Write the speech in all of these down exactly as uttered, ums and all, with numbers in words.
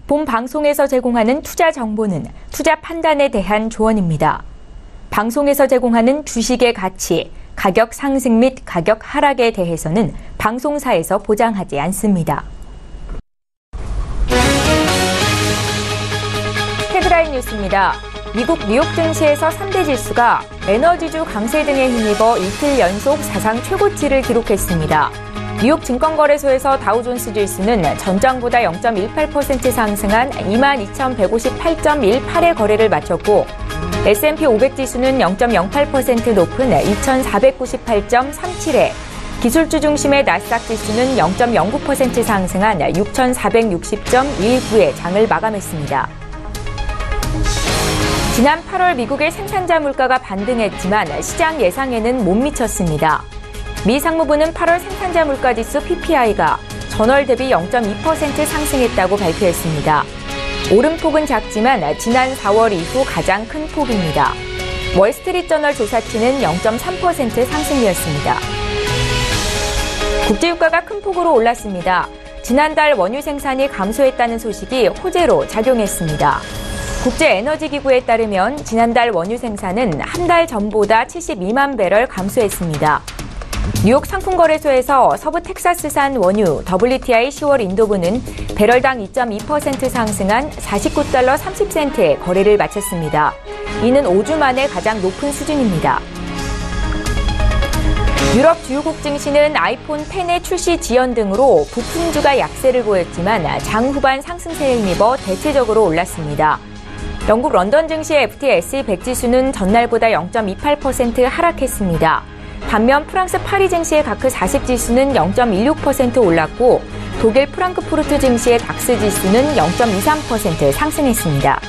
본 방송에서 제공하는 투자 정보는 투자 판단에 대한 조언입니다. 방송에서 제공하는 주식의 가치, 가격 상승 및 가격 하락에 대해서는 방송사에서 보장하지 않습니다. 헤드라인 뉴스입니다. 미국 뉴욕 증시에서 삼 대 지수가 에너지주 강세 등에 힘입어 이틀 연속 사상 최고치를 기록했습니다. 뉴욕 증권거래소에서 다우존스 지수는 전장보다 영 점 일팔 퍼센트 상승한 이만 이천백오십팔 점 일팔의 거래를 마쳤고 에스 앤 피 오백 지수는 영 점 영팔 퍼센트 높은 이천사백구십팔 점 삼칠에 기술주 중심의 나스닥 지수는 영 점 영구 퍼센트 상승한 육천사백육십 점 일구에 장을 마감했습니다. 지난 팔월 미국의 생산자 물가가 반등했지만 시장 예상에는 못 미쳤습니다. 미 상무부는 팔월 생산자 물가 지수 피 피 아이가 전월 대비 영 점 이 퍼센트 상승했다고 발표했습니다. 오름폭은 작지만 지난 사월 이후 가장 큰 폭입니다. 월스트리트저널 조사치는 영 점 삼 퍼센트 상승이었습니다. 국제유가가 큰 폭으로 올랐습니다. 지난달 원유 생산이 감소했다는 소식이 호재로 작용했습니다. 국제에너지기구에 따르면 지난달 원유 생산은 한 달 전보다 칠십이만 배럴 감소했습니다. 뉴욕 상품거래소에서 서부 텍사스산 원유 더블유 티 아이 시월 인도분은 배럴당 이 점 이 퍼센트 상승한 사십구 달러 삼십 센트에 거래를 마쳤습니다. 이는 오 주 만에 가장 높은 수준입니다. 유럽 주요국 증시는 아이폰 텐의 출시 지연 등으로 부품주가 약세를 보였지만 장 후반 상승세에 힘입어 대체적으로 올랐습니다. 영국 런던 증시의 에프 티 에스 이 백 지수는 전날보다 영 점 이팔 퍼센트 하락했습니다. 반면 프랑스 파리 증시의 다크 사십 지수는 영 점 일육 퍼센트 올랐고 독일 프랑크푸르트 증시의 닥스 지수는 영 점 이삼 퍼센트 상승했습니다.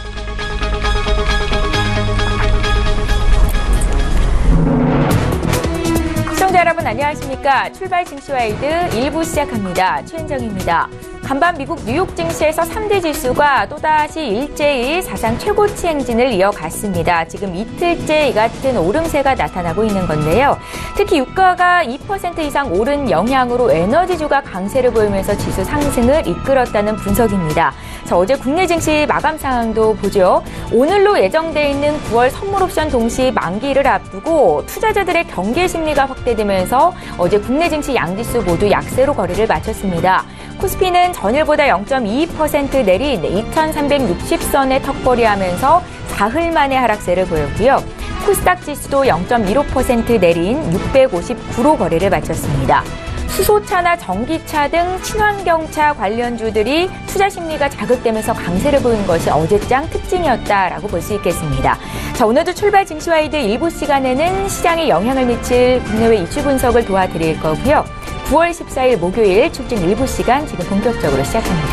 시청자 여러분 안녕하십니까? 출발 증시와이드 일 부 시작합니다. 최은정입니다. 간밤 미국 뉴욕 증시에서 삼 대 지수가 또다시 일제히 사상 최고치 행진을 이어갔습니다. 지금 이틀째 이 같은 오름세가 나타나고 있는 건데요. 특히 유가가 이 퍼센트 이상 오른 영향으로 에너지주가 강세를 보이면서 지수 상승을 이끌었다는 분석입니다. 자, 어제 국내 증시 마감 상황도 보죠. 오늘로 예정돼 있는 구월 선물옵션 동시 만기를 앞두고 투자자들의 경계 심리가 확대되면서 어제 국내 증시 양지수 모두 약세로 거래를 마쳤습니다. 코스피는 전일보다 영 점 이이 퍼센트 내린 이천삼백육십 선에 턱걸이하면서 사흘 만에 하락세를 보였고요. 코스닥 지수도 영 점 일오 퍼센트 내린 육백오십구로 거래를 마쳤습니다. 수소차나 전기차 등 친환경차 관련주들이 투자 심리가 자극되면서 강세를 보인 것이 어제장 특징이었다라고 볼 수 있겠습니다. 자, 오늘도 출발 증시와이드 일부 시간에는 시장에 영향을 미칠 국내외 이슈 분석을 도와드릴 거고요. 구월 십사일 목요일 출증 일부 시간 지금 본격적으로 시작합니다.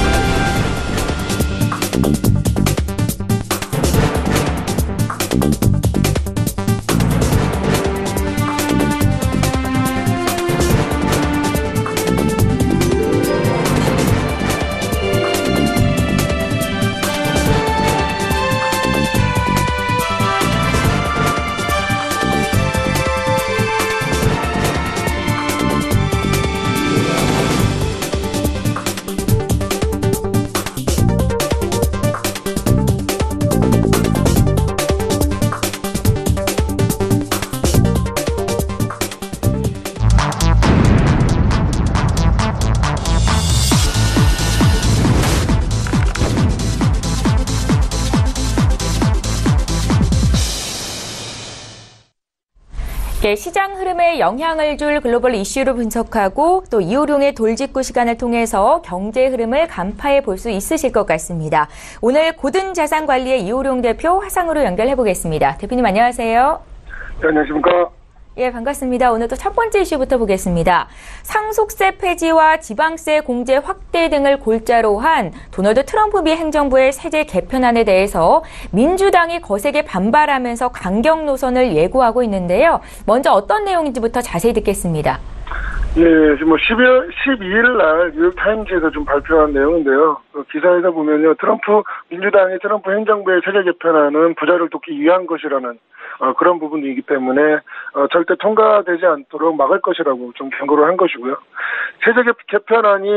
시장 흐름에 영향을 줄 글로벌 이슈를 분석하고 또 이호룡의 돌직구 시간을 통해서 경제 흐름을 간파해 볼 수 있으실 것 같습니다. 오늘 고든자산관리의 이호룡 대표 화상으로 연결해 보겠습니다. 대표님 안녕하세요. 네, 안녕하십니까? 예, 반갑습니다. 오늘 또 첫 번째 이슈부터 보겠습니다. 상속세 폐지와 지방세 공제 확대 등을 골자로 한 도널드 트럼프 미 행정부의 세제 개편안에 대해서 민주당이 거세게 반발하면서 강경 노선을 예고하고 있는데요. 먼저 어떤 내용인지부터 자세히 듣겠습니다. 예, 뭐 십이월 십이일 날 뉴욕 타임즈에서 좀 발표한 내용인데요. 그 기사에서 보면요, 트럼프 민주당이 트럼프 행정부의 세제 개편안은 부자를 돕기 위한 것이라는 어, 그런 부분이기 때문에 어, 절대 통과되지 않도록 막을 것이라고 좀 경고를 한 것이고요. 세제 개편안이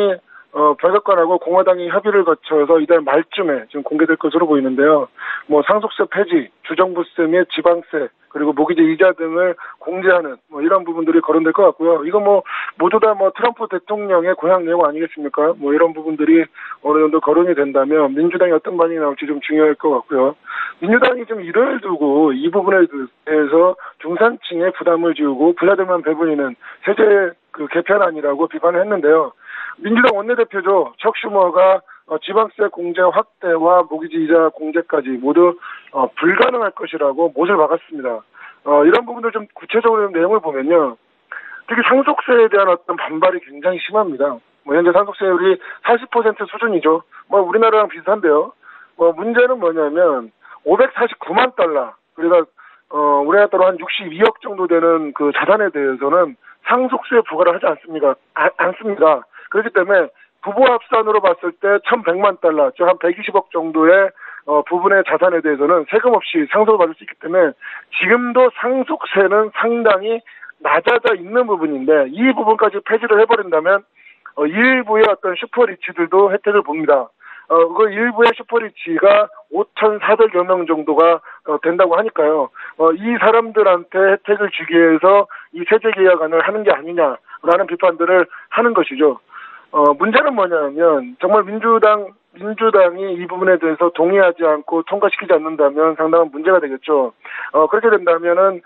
어, 백악관하고 공화당이 협의를 거쳐서 이달 말쯤에 지금 공개될 것으로 보이는데요. 뭐 상속세 폐지, 주정부세 및 지방세, 그리고 모기지 이자 등을 공제하는 뭐 이런 부분들이 거론될 것 같고요. 이거 뭐 모두 다 뭐 트럼프 대통령의 고향 내용 아니겠습니까? 뭐 이런 부분들이 어느 정도 거론이 된다면 민주당이 어떤 반응이 나올지 좀 중요할 것 같고요. 민주당이 좀 이를 두고 이 부분에 대해서 중산층의 부담을 지우고 부자들만 배분이는 세제 그 개편안이라고 비판을 했는데요. 민주당 원내대표죠. 척 슈머가 어, 지방세 공제 확대와 모기지 이자 공제까지 모두 어, 불가능할 것이라고 못을 박았습니다. 어, 이런 부분들 좀 구체적으로 내용을 보면요. 특히 상속세에 대한 어떤 반발이 굉장히 심합니다. 뭐 현재 상속세율이 사십 퍼센트 수준이죠. 뭐 우리나라랑 비슷한데요. 뭐 문제는 뭐냐면 오백사십구만 달러, 그러니까 어, 우리나라 따로 한 육십이억 정도 되는 그 자산에 대해서는 상속세 부과를 하지 않습니다. 아, 않습니다. 그렇기 때문에 부부 합산으로 봤을 때 천백만 달러, 즉 한 백이십억 정도의 어, 부분의 자산에 대해서는 세금 없이 상속을 받을 수 있기 때문에 지금도 상속세는 상당히 낮아져 있는 부분인데 이 부분까지 폐지를 해버린다면 어, 일부의 어떤 슈퍼리치들도 혜택을 봅니다. 어, 그 일부의 슈퍼리치가 오천사백여 명 정도가 어, 된다고 하니까요. 어, 이 사람들한테 혜택을 주기 위해서 이 세제 개혁안을 하는 게 아니냐라는 비판들을 하는 것이죠. 어, 문제는 뭐냐면 정말 민주당 민주당이 이 부분에 대해서 동의하지 않고 통과시키지 않는다면 상당한 문제가 되겠죠. 어, 그렇게 된다면은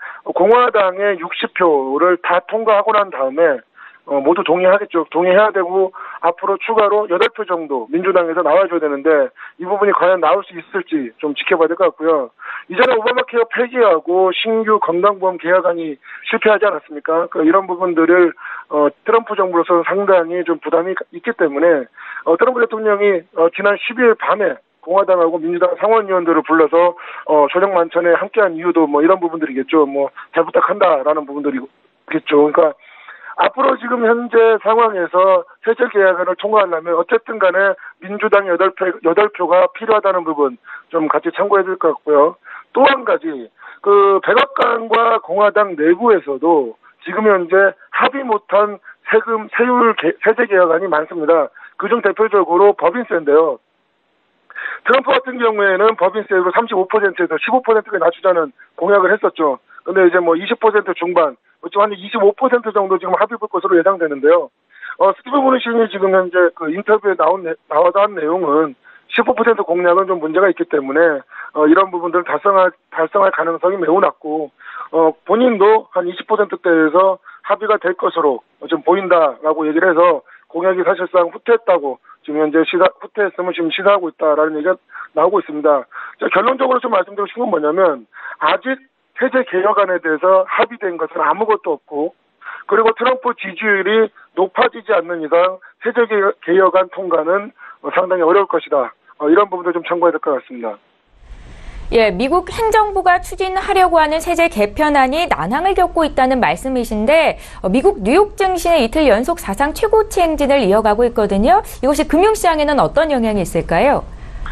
공화당의 육십 표를 다 통과하고 난 다음에 어, 모두 동의하겠죠. 동의해야 되고 앞으로 추가로 여덟 표 정도 민주당에서 나와줘야 되는데 이 부분이 과연 나올 수 있을지 좀 지켜봐야 될 것 같고요. 이전에 오바마 케어 폐지하고 신규 건강보험 개혁안이 실패하지 않았습니까? 그 이런 부분들을 어, 트럼프 정부로서는 상당히 좀 부담이 있기 때문에 어, 트럼프 대통령이 어, 지난 십일 밤에 공화당하고 민주당 상원의원들을 불러서 어, 조정 만찬에 함께한 이유도 뭐 이런 부분들이겠죠. 뭐 잘 부탁한다라는 부분들이겠죠. 그러니까 앞으로 지금 현재 상황에서 세제 개혁안을 통과하려면 어쨌든 간에 민주당 여덟 표, 여덟 표가 필요하다는 부분 좀 같이 참고해야 될 것 같고요. 또 한 가지, 그 백악관과 공화당 내부에서도 지금 현재 합의 못한 세금, 세율, 개, 세제 개혁안이 많습니다. 그중 대표적으로 법인세인데요. 트럼프 같은 경우에는 법인세율을 삼십오 퍼센트에서 십오 퍼센트까지 낮추자는 공약을 했었죠. 근데 이제 뭐 이십 퍼센트 중반, 한 이십오 퍼센트 정도 지금 합의볼 것으로 예상되는데요. 어, 스티브 무누신이 지금 현재 그 인터뷰에 나온, 나와서 한 내용은 십오 퍼센트 공약은 좀 문제가 있기 때문에, 어, 이런 부분들을 달성할, 달성할 가능성이 매우 낮고, 어, 본인도 한 이십 퍼센트대에서 합의가 될 것으로 좀 보인다라고 얘기를 해서 공약이 사실상 후퇴했다고 지금 현재 시사, 후퇴했음을 지금 시사하고 있다라는 얘기가 나오고 있습니다. 자, 결론적으로 좀 말씀드리고 싶은 건 뭐냐면, 아직 세제 개혁안에 대해서 합의된 것은 아무것도 없고, 그리고 트럼프 지지율이 높아지지 않는 이상 세제 개혁안 통과는 상당히 어려울 것이다. 이런 부분도 좀 참고해야 될 것 같습니다. 예, 미국 행정부가 추진하려고 하는 세제 개편안이 난항을 겪고 있다는 말씀이신데 미국 뉴욕 증시는 이틀 연속 사상 최고치 행진을 이어가고 있거든요. 이것이 금융시장에는 어떤 영향이 있을까요?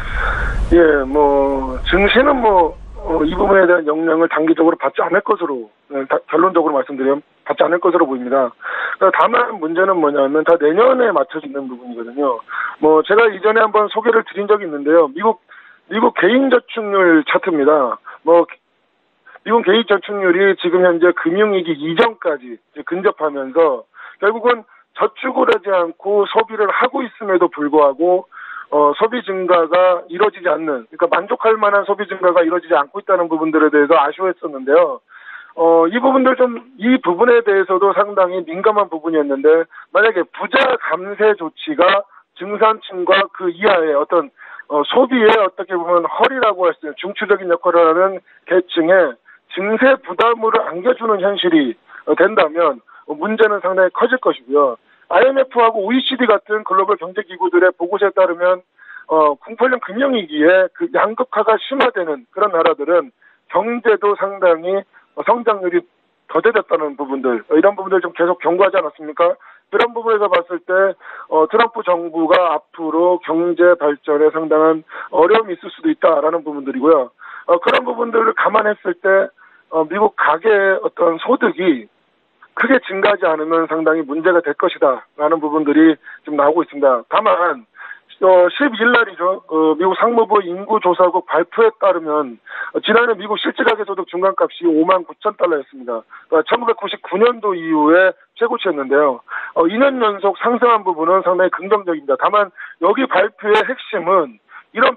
예, 뭐 증시는 뭐 어, 이 부분에 대한 영향을 단기적으로 받지 않을 것으로, 다, 결론적으로 말씀드리면 받지 않을 것으로 보입니다. 다만 문제는 뭐냐면 다 내년에 맞춰져 있는 부분이거든요. 뭐 제가 이전에 한번 소개를 드린 적이 있는데요. 미국 미국 개인저축률 차트입니다. 뭐 미국 개인저축률이 지금 현재 금융위기 이전까지 근접하면서 결국은 저축을 하지 않고 소비를 하고 있음에도 불구하고 어, 소비 증가가 이루어지지 않는, 그러니까 만족할 만한 소비 증가가 이루어지지 않고 있다는 부분들에 대해서 아쉬워했었는데요. 어, 이 부분들 좀, 이 부분에 대해서도 상당히 민감한 부분이었는데, 만약에 부자 감세 조치가 중산층과 그 이하의 어떤, 어, 소비에 어떻게 보면 허리라고 할 수 있는 중추적인 역할을 하는 계층에 증세 부담으로 안겨주는 현실이 된다면, 문제는 상당히 커질 것이고요. 아이엠에프하고 오이시디 같은 글로벌 경제기구들의 보고서에 따르면 어, 공팔 년 금융위기에 그 양극화가 심화되는 그런 나라들은 경제도 상당히 성장률이 더뎌졌다는 부분들, 이런 부분들 좀 계속 경고하지 않았습니까? 그런 부분에서 봤을 때 어, 트럼프 정부가 앞으로 경제 발전에 상당한 어려움이 있을 수도 있다라는 부분들이고요. 어, 그런 부분들을 감안했을 때 어, 미국 가계의 어떤 소득이 크게 증가하지 않으면 상당히 문제가 될 것이다라는 부분들이 좀 나오고 있습니다. 다만 어, 십이 일 날이죠. 어, 미국 상무부 인구조사국 발표에 따르면 어, 지난해 미국 실질가계소득 중간값이 오만 구천 달러였습니다. 그러니까 천구백구십구 년도 이후에 최고치였는데요. 어, 이 년 연속 상승한 부분은 상당히 긍정적입니다. 다만 여기 발표의 핵심은 이런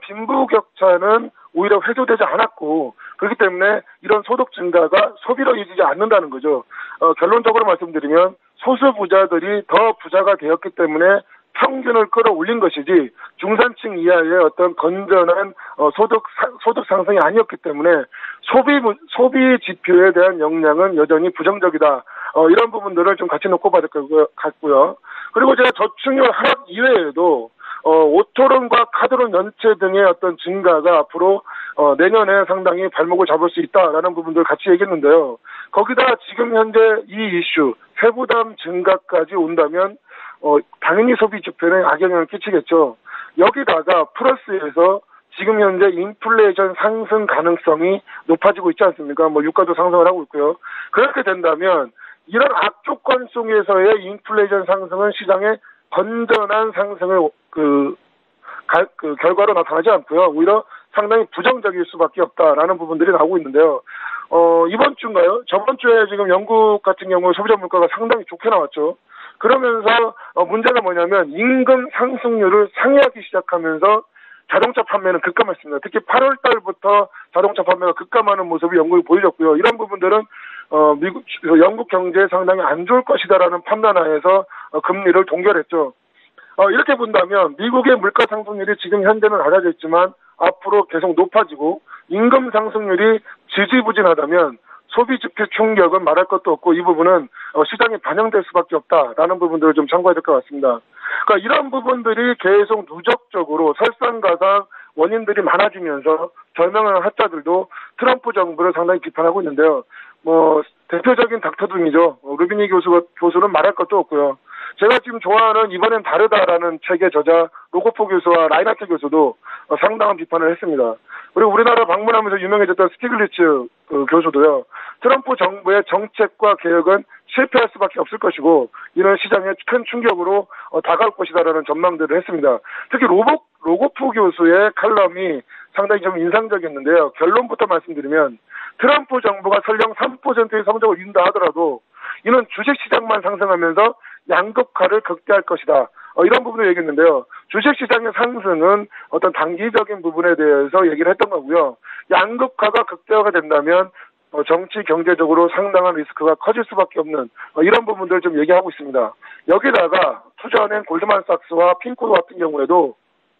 빈부격차는 오히려 해소되지 않았고 그렇기 때문에 이런 소득 증가가 소비로 이어지지 않는다는 거죠. 어, 결론적으로 말씀드리면 소수 부자들이 더 부자가 되었기 때문에 평균을 끌어올린 것이지 중산층 이하의 어떤 건전한 어, 소득 사, 소득 상승이 아니었기 때문에 소비 소비 지표에 대한 영향은 여전히 부정적이다. 어, 이런 부분들을 좀 같이 놓고 봐야 될 것 같고요. 그리고 제가 저축률 하락 이외에도 어, 오토론과 카드론 연체 등의 어떤 증가가 앞으로 어, 내년에 상당히 발목을 잡을 수 있다라는 부분들 같이 얘기했는데요. 거기다 지금 현재 이 이슈 세부담 증가까지 온다면 어, 당연히 소비 지표에 악영향을 끼치겠죠. 여기다가 플러스에서 지금 현재 인플레이션 상승 가능성이 높아지고 있지 않습니까? 뭐 유가도 상승을 하고 있고요. 그렇게 된다면 이런 악조건 속에서의 인플레이션 상승은 시장에 건전한 상승을 그, 가, 그 결과로 나타나지 않고요. 오히려 상당히 부정적일 수밖에 없다라는 부분들이 나오고 있는데요. 어, 이번 주인가요? 저번 주에 지금 영국 같은 경우 소비자 물가가 상당히 좋게 나왔죠. 그러면서 어, 문제가 뭐냐면 임금 상승률을 상회하기 시작하면서 자동차 판매는 급감했습니다. 특히 팔월 달부터 자동차 판매가 급감하는 모습이 영국이 보여줬고요. 이런 부분들은 어, 미국, 영국 경제에 상당히 안 좋을 것이다라는 판단하에서 어, 금리를 동결했죠. 어, 이렇게 본다면 미국의 물가 상승률이 지금 현재는 낮아져 있지만 앞으로 계속 높아지고 임금 상승률이 지지부진하다면 소비 지표 충격은 말할 것도 없고 이 부분은 어, 시장에 반영될 수밖에 없다라는 부분들을 좀 참고해야 될 것 같습니다. 그러니까 이런 부분들이 계속 누적적으로 설상가상 원인들이 많아지면서 절명한 학자들도 트럼프 정부를 상당히 비판하고 있는데요. 뭐 대표적인 닥터둠이죠. 어, 루비니 교수가, 교수는 말할 것도 없고요. 제가 지금 좋아하는 이번엔 다르다라는 책의 저자 로고포 교수와 라인하트 교수도 어, 상당한 비판을 했습니다. 그리고 우리나라 방문하면서 유명해졌던 스티글리츠 그 교수도요. 트럼프 정부의 정책과 개혁은 실패할 수밖에 없을 것이고 이런 시장에 큰 충격으로 어, 다가올 것이다라는 전망들을 했습니다. 특히 로보, 로고프 교수의 칼럼이 상당히 좀 인상적이었는데요. 결론부터 말씀드리면 트럼프 정부가 설령 삼 퍼센트의 성적을 이룬다 하더라도 이는 주식시장만 상승하면서 양극화를 극대화할 것이다. 어, 이런 부분을 얘기했는데요. 주식시장의 상승은 어떤 단기적인 부분에 대해서 얘기를 했던 거고요. 양극화가 극대화가 된다면 어, 정치, 경제적으로 상당한 리스크가 커질 수밖에 없는 어, 이런 부분들을 좀 얘기하고 있습니다. 여기다가 투자은행 골드만삭스와 핑코드 같은 경우에도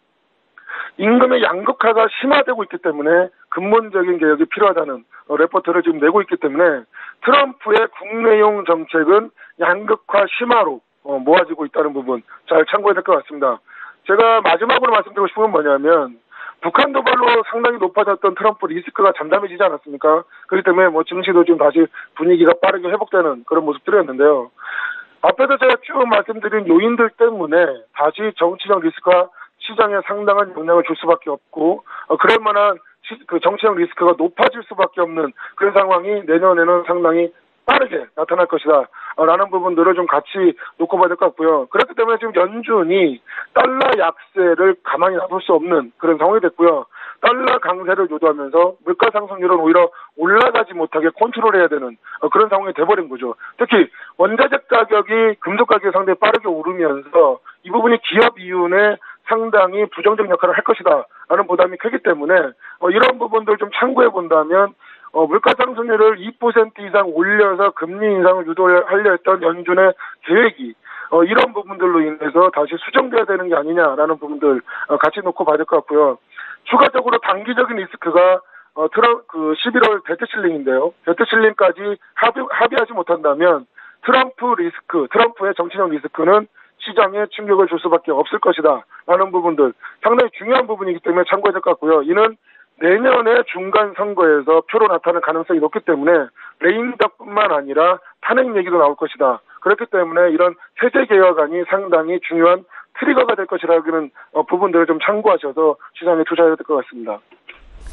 임금의 양극화가 심화되고 있기 때문에 근본적인 개혁이 필요하다는 어, 레포트를 지금 내고 있기 때문에 트럼프의 국내용 정책은 양극화 심화로 어, 모아지고 있다는 부분 잘 참고해야 될 것 같습니다. 제가 마지막으로 말씀드리고 싶은 건 뭐냐면 북한 도발로 상당히 높아졌던 트럼프 리스크가 잠잠해지지 않았습니까? 그렇기 때문에 뭐 증시도 지금 다시 분위기가 빠르게 회복되는 그런 모습들이었는데요. 앞에서 제가 쭉 말씀드린 요인들 때문에 다시 정치적 리스크가 시장에 상당한 영향을 줄 수밖에 없고 어, 그럴 만한 시, 그 정치적 리스크가 높아질 수밖에 없는 그런 상황이 내년에는 상당히 빠르게 나타날 것이다 라는 부분들을 좀 같이 놓고 봐야 될 것 같고요. 그렇기 때문에 지금 연준이 달러 약세를 가만히 놔둘 수 없는 그런 상황이 됐고요. 달러 강세를 유도하면서 물가 상승률은 오히려 올라가지 못하게 컨트롤해야 되는 그런 상황이 돼버린 거죠. 특히 원자재 가격이 금속 가격이 상당히 빠르게 오르면서 이 부분이 기업 이윤에 상당히 부정적 역할을 할 것이다 라는 부담이 크기 때문에 어, 이런 부분들 좀 참고해 본다면 어, 물가 상승률을 이 퍼센트 이상 올려서 금리 인상을 유도하려 했던 연준의 계획이 어, 이런 부분들로 인해서 다시 수정돼야 되는 게 아니냐라는 부분들 어, 같이 놓고 봐야 될 것 같고요. 추가적으로 단기적인 리스크가 어, 트럼, 그 십일월 데트 실링인데요. 데트 실링까지 합의, 합의하지 못한다면 트럼프 리스크, 트럼프의 정치적 리스크는 시장에 충격을 줄 수밖에 없을 것이다 라는 부분들 상당히 중요한 부분이기 때문에 참고해야 될 것 같고요. 이는 내년에 중간 선거에서 표로 나타날 가능성이 높기 때문에 레임덕뿐만 아니라 탄핵 얘기도 나올 것이다. 그렇기 때문에 이런 세제 개혁안이 상당히 중요한 트리거가 될 것이라는 부분들을 좀 참고하셔서 시장에 투자해야 될 것 같습니다.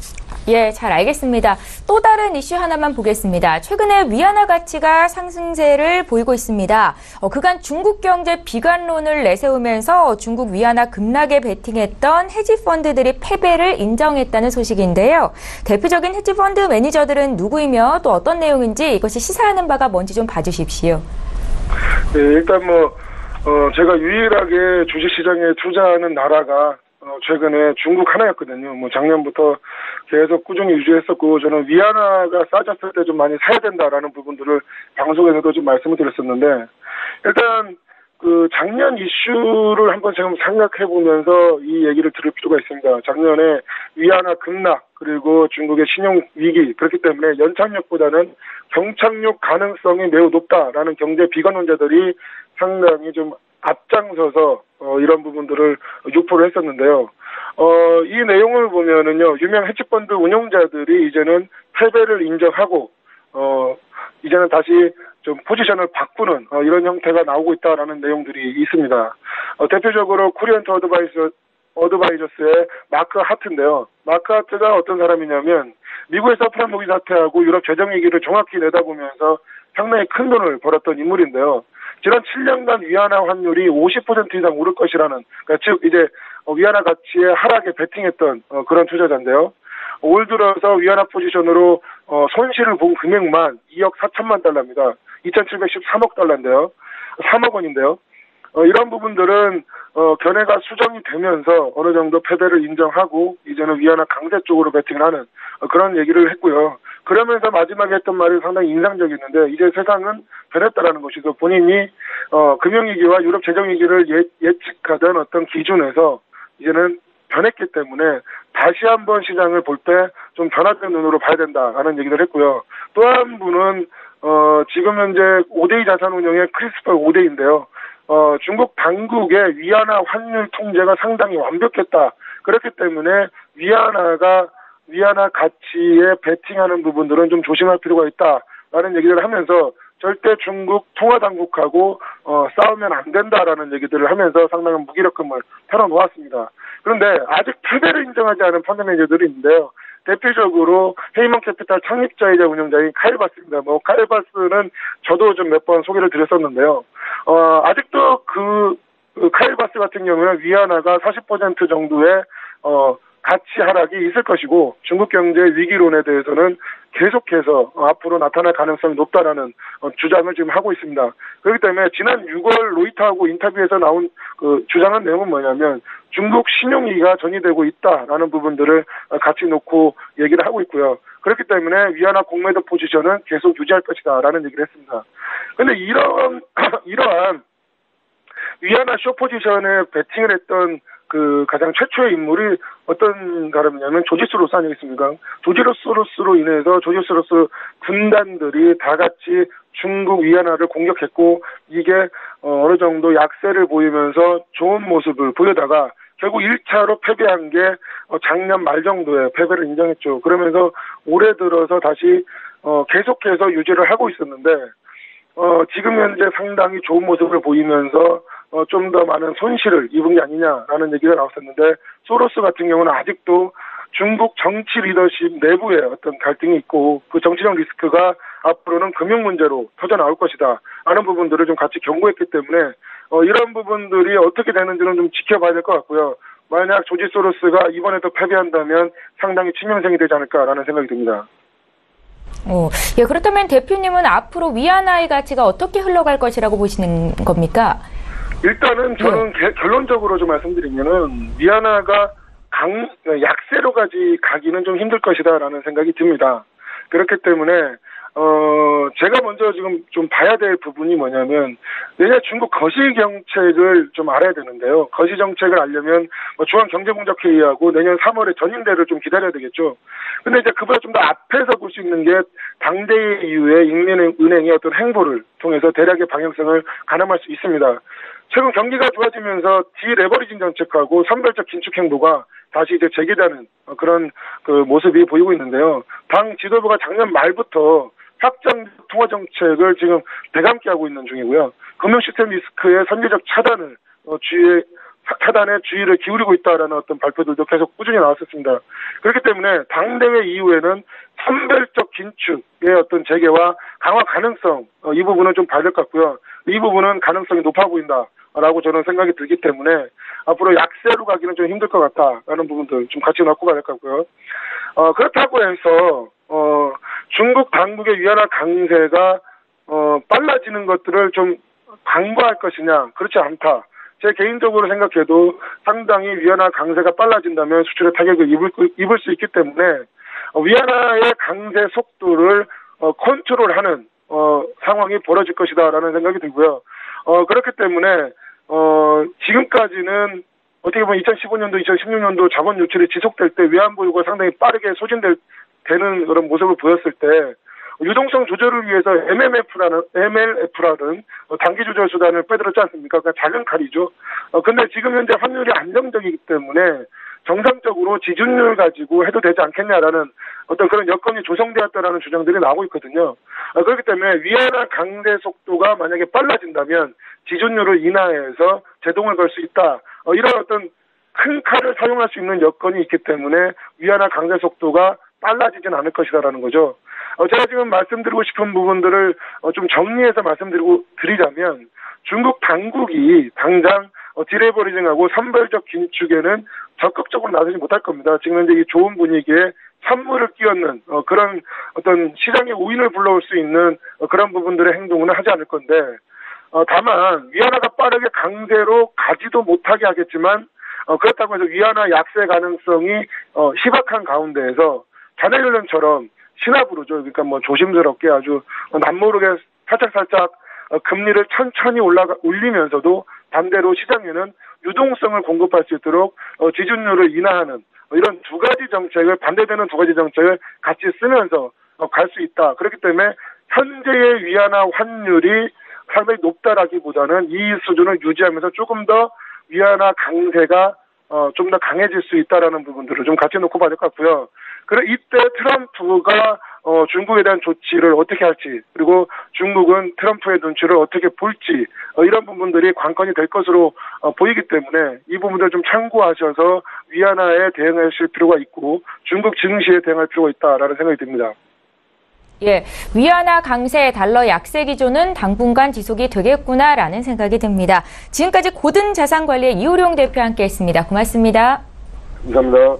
예, 잘 알겠습니다. 또 다른 이슈 하나만 보겠습니다. 최근에 위안화 가치가 상승세를 보이고 있습니다. 어, 그간 중국 경제 비관론을 내세우면서 중국 위안화 급락에 베팅했던 헤지펀드들이 패배를 인정했다는 소식인데요. 대표적인 헤지펀드 매니저들은 누구이며 또 어떤 내용인지 이것이 시사하는 바가 뭔지 좀 봐주십시오. 네, 일단 뭐 어, 제가 유일하게 주식시장에 투자하는 나라가 어, 최근에 중국 하나였거든요. 뭐 작년부터 계속 꾸준히 유지했었고, 저는 위안화가 싸졌을 때 좀 많이 사야 된다라는 부분들을 방송에서도 좀 말씀을 드렸었는데, 일단 그 작년 이슈를 한번 지금 생각해 보면서 이 얘기를 들을 필요가 있습니다. 작년에 위안화 급락 그리고 중국의 신용 위기, 그렇기 때문에 연착륙보다는 경착륙 가능성이 매우 높다라는 경제 비관론자들이 상당히 좀 앞장서서 어, 이런 부분들을 유포를 했었는데요. 어, 이 내용을 보면은요, 유명 헤지펀드 운용자들이 이제는 패배를 인정하고 어, 이제는 다시 좀 포지션을 바꾸는 어, 이런 형태가 나오고 있다라는 내용들이 있습니다. 어, 대표적으로 코리언트 어드바이저 어드바이저스의 마크 하트인데요. 마크 하트가 어떤 사람이냐면 미국의 서프라노기 사태하고 유럽 재정 위기를 정확히 내다보면서 상당히 큰 돈을 벌었던 인물인데요. 지난 칠 년간 위안화 환율이 오십 퍼센트 이상 오를 것이라는, 그러니까 즉 이제 위안화 가치의 하락에 베팅했던 어, 그런 투자자인데요. 올 들어서 위안화 포지션으로 어, 손실을 본 금액만 이억 사천만 달러입니다. 이천칠백십삼억 달러인데요. 삼억 원인데요. 어, 이런 부분들은 어, 견해가 수정이 되면서 어느 정도 패배를 인정하고 이제는 위안화 강세 쪽으로 베팅을 하는 어, 그런 얘기를 했고요. 그러면서 마지막에 했던 말이 상당히 인상적이었는데, 이제 세상은 변했다라는 것이죠. 본인이 어, 금융위기와 유럽 재정위기를 예, 예측하던 어떤 기준에서 이제는 변했기 때문에 다시 한번 시장을 볼 때 좀 변화된 눈으로 봐야 된다라는 얘기를 했고요. 또 한 분은 어, 지금 현재 오 대이 자산운용의 크리스퍼 오 대인데요. 어, 중국 당국의 위안화 환율 통제가 상당히 완벽했다. 그렇기 때문에 위안화가 위안화 가치에 베팅하는 부분들은 좀 조심할 필요가 있다라는 얘기를 하면서 절대 중국 통화당국하고 어, 싸우면 안 된다라는 얘기들을 하면서 상당한 무기력함을 펴놓았습니다. 그런데 아직 패배를 인정하지 않은 펀드 매니저들이 있는데요. 대표적으로 헤이먼 캐피탈 창립자이자 운영자인 카일 바스입니다. 뭐 카일 바스는 저도 좀 몇 번 소개를 드렸었는데요. 어, 아직도 그, 그 카일 바스 같은 경우는 위안화가 사십 퍼센트 정도의 어, 가치 하락이 있을 것이고, 중국 경제 위기론에 대해서는 계속해서 앞으로 나타날 가능성이 높다라는 주장을 지금 하고 있습니다. 그렇기 때문에 지난 유월 로이터하고 인터뷰에서 나온 그 주장한 내용은 뭐냐면 중국 신용위기가 전이되고 있다라는 부분들을 같이 놓고 얘기를 하고 있고요. 그렇기 때문에 위안화 공매도 포지션은 계속 유지할 것이다라는 얘기를 했습니다. 그런데 이런 이러한 위안화 숏 포지션에 베팅을 했던 그 가장 최초의 인물이 어떤 사람이냐면 조지 소로스 아니겠습니까? 조지 소로스로 인해서 조지 소로스 군단들이 다 같이 중국 위안화를 공격했고, 이게 어느 정도 약세를 보이면서 좋은 모습을 보여다가 결국 일 차로 패배한 게 작년 말 정도에 패배를 인정했죠. 그러면서 올해 들어서 다시 계속해서 유지를 하고 있었는데, 어, 지금 현재 상당히 좋은 모습을 보이면서 어, 좀 더 많은 손실을 입은 게 아니냐라는 얘기가 나왔었는데, 소로스 같은 경우는 아직도 중국 정치 리더십 내부에 어떤 갈등이 있고, 그 정치적 리스크가 앞으로는 금융 문제로 터져나올 것이다 라는 부분들을 좀 같이 경고했기 때문에 어, 이런 부분들이 어떻게 되는지는 좀 지켜봐야 될 것 같고요. 만약 조지 소로스가 이번에도 패배한다면 상당히 치명성이 되지 않을까라는 생각이 듭니다. 오, 예, 그렇다면 대표님은 앞으로 위안화의 가치가 어떻게 흘러갈 것이라고 보시는 겁니까? 일단은 저는 네. 개, 결론적으로 좀 말씀드리면은 위안화가 강, 약세로 가지 가기는 좀 힘들 것이다라는 생각이 듭니다. 그렇기 때문에 어, 제가 먼저 지금 좀 봐야 될 부분이 뭐냐면, 내년 중국 거시 정책을 좀 알아야 되는데요. 거시 정책을 알려면 뭐 중앙경제공작회의하고 내년 삼월에 전임대를 좀 기다려야 되겠죠. 근데 이제 그보다 좀 더 앞에서 볼 수 있는 게 당대회 이후에 인민은행의 어떤 행보를 통해서 대략의 방향성을 가늠할 수 있습니다. 최근 경기가 좋아지면서 디레버리징 정책하고 선별적 긴축 행보가 다시 이제 재개되는 그런 그 모습이 보이고 있는데요. 당 지도부가 작년 말부터 확장 통화 정책을 지금 대감기 하고 있는 중이고요. 금융 시스템 리스크의 선제적 차단을 주의 차단에 주의를 기울이고 있다라는 어떤 발표들도 계속 꾸준히 나왔었습니다. 그렇기 때문에 당대회 이후에는 선별적 긴축의 어떤 재개와 강화 가능성, 어, 이 부분은 좀 봐야 될 것 같고요. 이 부분은 가능성이 높아 보인다라고 저는 생각이 들기 때문에 앞으로 약세로 가기는 좀 힘들 것 같다라는 부분들 좀 같이 놓고 가야 될 것 같고요. 어, 그렇다고 해서 어, 중국 당국의 위안화 강세가 어, 빨라지는 것들을 좀 강구할 것이냐, 그렇지 않다. 제 개인적으로 생각해도 상당히 위안화 강세가 빨라진다면 수출의 타격을 입을, 입을 수 있기 때문에 위안화의 강세 속도를 어, 컨트롤하는 어, 상황이 벌어질 것이다라는 생각이 들고요. 어, 그렇기 때문에 어, 지금까지는 어떻게 보면 이천십오 년도, 이천십육 년도 자본 유출이 지속될 때 외환 보유가 상당히 빠르게 소진되는 그런 모습을 보였을 때 유동성 조절을 위해서 엠엠에프라는, 엠엘에프라는 단기 조절 수단을 빼들었지 않습니까? 그러니까 작은 칼이죠. 어, 근데 지금 현재 환율이 안정적이기 때문에 정상적으로 지준율 가지고 해도 되지 않겠냐라는 어떤 그런 여건이 조성되었다라는 주장들이 나오고 있거든요. 어, 그렇기 때문에 위안화 강세 속도가 만약에 빨라진다면 지준율을 인하해서 제동을 걸 수 있다. 어, 이런 어떤 큰 칼을 사용할 수 있는 여건이 있기 때문에 위안화 강세 속도가 빨라지진 않을 것이다라는 거죠. 어, 제가 지금 말씀드리고 싶은 부분들을 어, 좀 정리해서 말씀드리고 드리자면 중국 당국이 당장 어, 디레버리징하고 선별적 긴축에는 적극적으로 나서지 못할 겁니다. 지금 현재 이 좋은 분위기에 찬물을 끼얹는 어, 그런 어떤 시장의 오인을 불러올 수 있는 어, 그런 부분들의 행동은 하지 않을 건데 어, 다만 위안화가 빠르게 강세로 가지도 못하게 하겠지만 어, 그렇다고 해서 위안화 약세 가능성이 어, 희박한 가운데에서 자네일런처럼 시나브로죠. 그러니까 뭐 조심스럽게 아주 남모르게 살짝살짝 금리를 천천히 올라가, 올리면서도 반대로 시장에는 유동성을 공급할 수 있도록 지준율을 인하하는 이런 두 가지 정책을, 반대되는 두 가지 정책을 같이 쓰면서 갈 수 있다. 그렇기 때문에 현재의 위안화 환율이 상당히 높다라기보다는 이 수준을 유지하면서 조금 더 위안화 강세가 어, 좀 더 강해질 수 있다라는 부분들을 좀 같이 놓고 봐야 될 것 같고요. 그래 이때 트럼프가 어, 중국에 대한 조치를 어떻게 할지, 그리고 중국은 트럼프의 눈치를 어떻게 볼지 어, 이런 부분들이 관건이 될 것으로 어, 보이기 때문에 이 부분들 좀 참고하셔서 위안화에 대응하실 필요가 있고 중국 증시에 대응할 필요가 있다라는 생각이 듭니다. 예, 위안화 강세, 달러 약세 기조는 당분간 지속이 되겠구나라는 생각이 듭니다. 지금까지 고든 자산관리의 이우룡 대표와 함께했습니다. 고맙습니다. 감사합니다.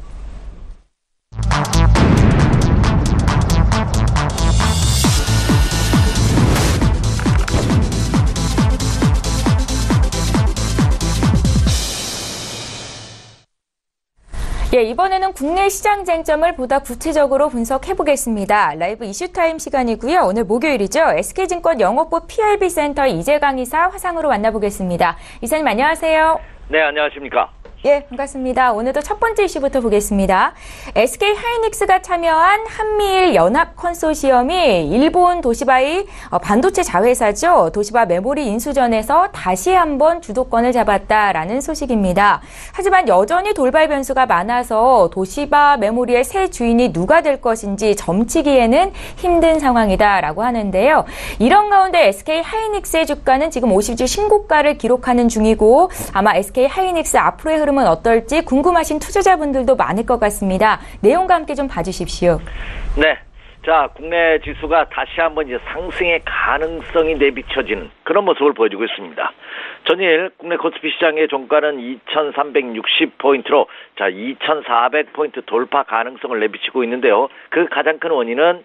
예, 이번에는 국내 시장 쟁점을 보다 구체적으로 분석해보겠습니다. 라이브 이슈타임 시간이고요. 오늘 목요일이죠. 에스케이증권 영업부 피알비 센터 이재강 이사 화상으로 만나보겠습니다. 이사님 안녕하세요. 네, 안녕하십니까. 예, 반갑습니다. 오늘도 첫 번째 이슈부터 보겠습니다. 에스케이 하이닉스가 참여한 한미일 연합 컨소시엄이 일본 도시바의 반도체 자회사죠. 도시바 메모리 인수전에서 다시 한번 주도권을 잡았다라는 소식입니다. 하지만 여전히 돌발 변수가 많아서 도시바 메모리의 새 주인이 누가 될 것인지 점치기에는 힘든 상황이다라고 하는데요. 이런 가운데 에스케이 하이닉스의 주가는 지금 오십 주 신고가를 기록하는 중이고 아마 에스케이 하이닉스 앞으로의 흐름 은 어떨지 궁금하신 투자자분들도 많을 것 같습니다. 내용과 함께 좀 봐주십시오. 네, 자 국내 지수가 다시 한번 이제 상승의 가능성이 내비쳐지는 그런 모습을 보여주고 있습니다. 전일 국내 코스피 시장의 종가는 이천삼백육십 포인트로 자 이천사백 포인트 돌파 가능성을 내비치고 있는데요. 그 가장 큰 원인은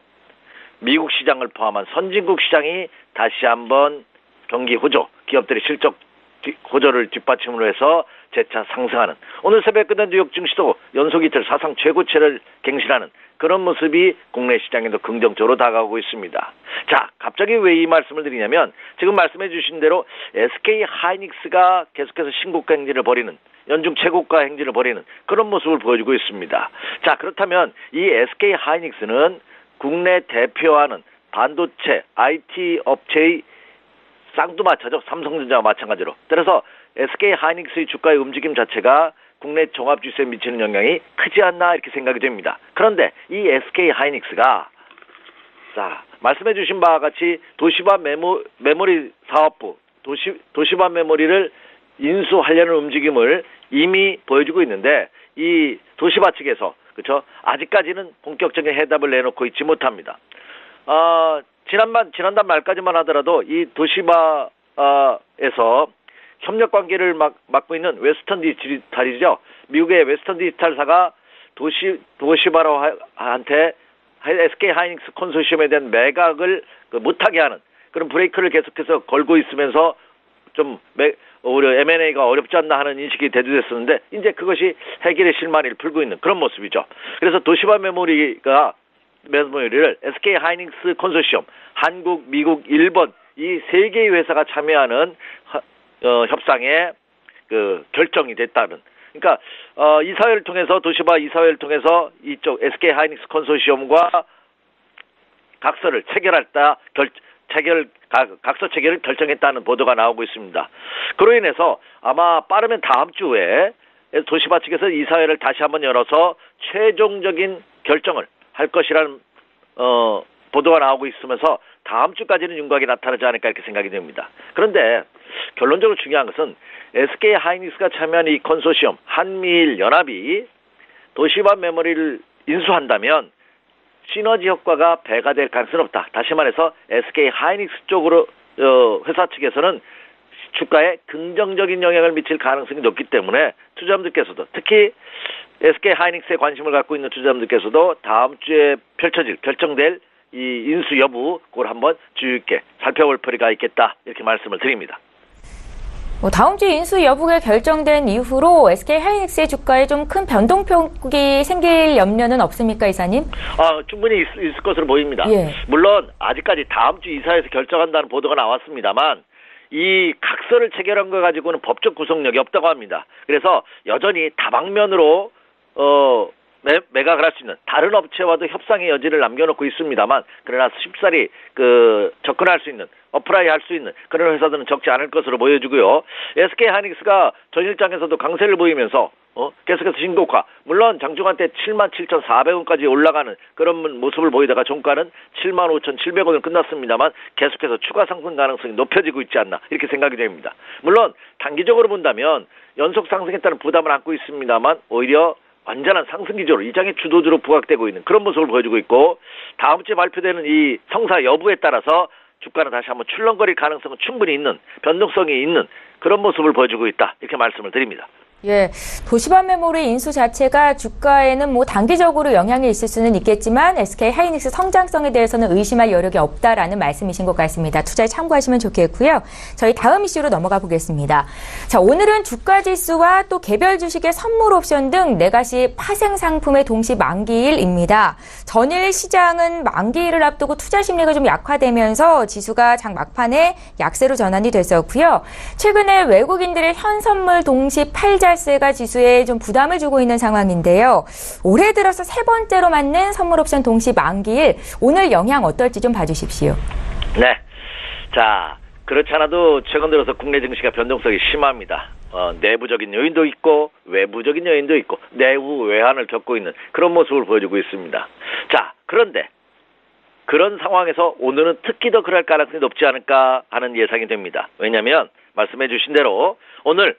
미국 시장을 포함한 선진국 시장이 다시 한번 경기 호조, 기업들의 실적 호조를 뒷받침으로 해서 재차 상승하는, 오늘 새벽 끝난 뉴욕 증시도 연속 이틀 사상 최고치를 갱신하는 그런 모습이 국내 시장에도 긍정적으로 다가오고 있습니다. 자, 갑자기 왜 이 말씀을 드리냐면 지금 말씀해 주신 대로 에스케이 하이닉스가 계속해서 신고가 행진을 벌이는, 연중 최고가 행진을 벌이는 그런 모습을 보여주고 있습니다. 자, 그렇다면 이 에스케이 하이닉스는 국내 대표하는 반도체 아이티 업체의 쌍두마차죠. 삼성전자와 마찬가지로. 따라서 에스케이 하이닉스의 주가의 움직임 자체가 국내 종합지수에 미치는 영향이 크지 않나 이렇게 생각이 됩니다. 그런데 이 에스케이 하이닉스가 자 말씀해 주신 바와 같이 도시바 메모, 메모리 사업부 도시, 도시바 메모리를 인수하려는 움직임을 이미 보여주고 있는데 이 도시바 측에서 그렇죠? 아직까지는 본격적인 해답을 내놓고 있지 못합니다. 어, 지난번 지난달 말까지만 하더라도 이 도시바에서 협력 관계를 막, 맡고 있는 웨스턴 디지털이죠. 미국의 웨스턴 디지털사가 도시 도시바로한테 에스케이 하이닉스 컨소시엄에 대한 매각을 그 못하게 하는 그런 브레이크를 계속해서 걸고 있으면서 좀 매, 오히려 엠 앤 에이가 어렵지 않나 하는 인식이 대두됐었는데 이제 그것이 해결의 실마리를 풀고 있는 그런 모습이죠. 그래서 도시바 메모리가 메모리를 에스케이 하이닉스 컨소시엄, 한국, 미국, 일본 이 세 개의 회사가 참여하는 어, 협상에 그 결정이 됐다는. 그러니까 어, 이사회를 통해서 도시바 이사회를 통해서 이쪽 에스케이 하이닉스 컨소시엄과 각서를 체결했다 결 체결 각, 각서 체결을 결정했다는 보도가 나오고 있습니다. 그로 인해서 아마 빠르면 다음 주에 도시바 측에서 이사회를 다시 한번 열어서 최종적인 결정을 할 것이라는 어, 보도가 나오고 있으면서 다음 주까지는 윤곽이 나타나지 않을까 이렇게 생각이 됩니다. 그런데 결론적으로 중요한 것은 에스케이 하이닉스가 참여한 이 컨소시엄 한미일 연합이 도시바 메모리를 인수한다면 시너지 효과가 배가 될 가능성은 없다. 다시 말해서 에스케이 하이닉스 쪽으로 어, 회사 측에서는 주가에 긍정적인 영향을 미칠 가능성이 높기 때문에 투자자분들께서도 특히 에스케이 하이닉스에 관심을 갖고 있는 투자자분들께서도 다음 주에 펼쳐질 결정될 이 인수 여부 그걸 한번 주의 깊게 살펴볼 필요가 있겠다 이렇게 말씀을 드립니다. 뭐 다음 주 인수 여부가 결정된 이후로 에스케이 하이닉스의 주가에 좀 큰 변동폭이 생길 염려는 없습니까, 이사님? 아, 충분히 있, 있을 것으로 보입니다. 예. 물론 아직까지 다음 주 이사회에서 결정한다는 보도가 나왔습니다만 이 각서를 체결한 거 가지고는 법적 구속력이 없다고 합니다. 그래서 여전히 다방면으로 어, 매, 매각을 할 수 있는 다른 업체와도 협상의 여지를 남겨놓고 있습니다만 그러나 쉽사리 그 접근할 수 있는 어플라이 할 수 있는 그런 회사들은 적지 않을 것으로 보여지고요. 에스케이 하이닉스가 전일장에서도 강세를 보이면서 어, 계속해서 신고가 물론 장중한 때 칠만 칠천사백 원까지 올라가는 그런 모습을 보이다가 종가는 칠만 오천칠백 원을 끝났습니다만 계속해서 추가 상승 가능성이 높여지고 있지 않나 이렇게 생각이 됩니다. 물론 단기적으로 본다면 연속 상승에 따른 부담을 안고 있습니다만 오히려 완전한 상승 기조로 이장의 주도주로 부각되고 있는 그런 모습을 보여주고 있고 다음 주에 발표되는 이 성사 여부에 따라서 주가는 다시 한번 출렁거릴 가능성은 충분히 있는 변동성이 있는 그런 모습을 보여주고 있다 이렇게 말씀을 드립니다. 예, 도시바 메모리 인수 자체가 주가에는 뭐 단기적으로 영향이 있을 수는 있겠지만 에스케이 하이닉스 성장성에 대해서는 의심할 여력이 없다라는 말씀이신 것 같습니다. 투자에 참고하시면 좋겠고요. 저희 다음 이슈로 넘어가 보겠습니다. 자, 오늘은 주가 지수와 또 개별 주식의 선물 옵션 등 네 가지 파생 상품의 동시 만기일입니다. 전일 시장은 만기일을 앞두고 투자 심리가 좀 약화되면서 지수가 장 막판에 약세로 전환이 됐었고요. 최근에 외국인들의 현 선물 동시 팔자 세가 지수에 좀 부담을 주고 있는 상황인데요. 올해 들어서 세 번째로 맞는 선물옵션 동시 만기일 오늘 영향 어떨지 좀 봐주십시오. 네, 자 그렇지 않아도 최근 들어서 국내 증시가 변동성이 심합니다. 어, 내부적인 요인도 있고 외부적인 요인도 있고 내후 외환을 겪고 있는 그런 모습을 보여주고 있습니다. 자 그런데 그런 상황에서 오늘은 특히 더 그럴 가능성이 높지 않을까 하는 예상이 됩니다. 왜냐하면 말씀해 주신 대로 오늘